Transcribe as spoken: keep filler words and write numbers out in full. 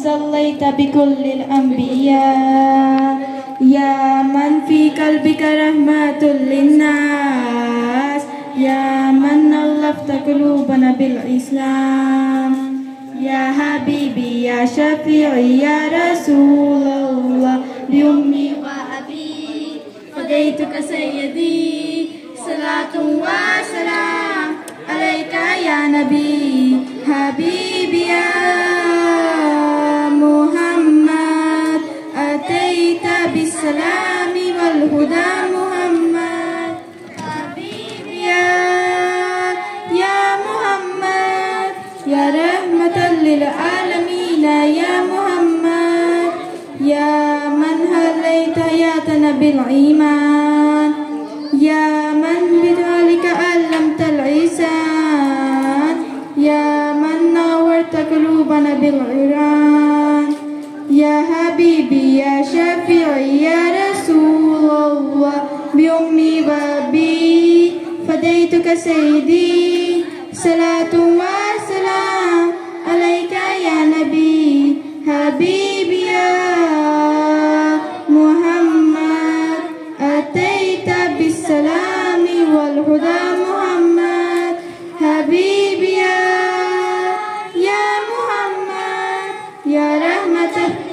صليت بكل الأنبياء يا من في قلبك رحمة للناس يا من ألفت قلوبنا بالإسلام يا حبيبي يا شفيعي يا رسول الله بأمي وأبي فديتك سيدي صلاة وسلام عليك يا نبي حبيبي يا محمد أتيت بالسلام والهدى محمد حبيبي يا يا محمد يا رحمة للعالمين يا محمد يا من هليت حياتنا بالإيمان يا من بذلك علمت الإحسان يا من نورت قلوبنا بالقرآن يا حبيبي يا شفيعي يا رسول الله بأمي وأبي فديتك سيدي صلاة وسلام عليك يا نبي حبيبي يا محمد أتيت بالسلام والهدى محمد حبيبي يا يا محمد يا رحمة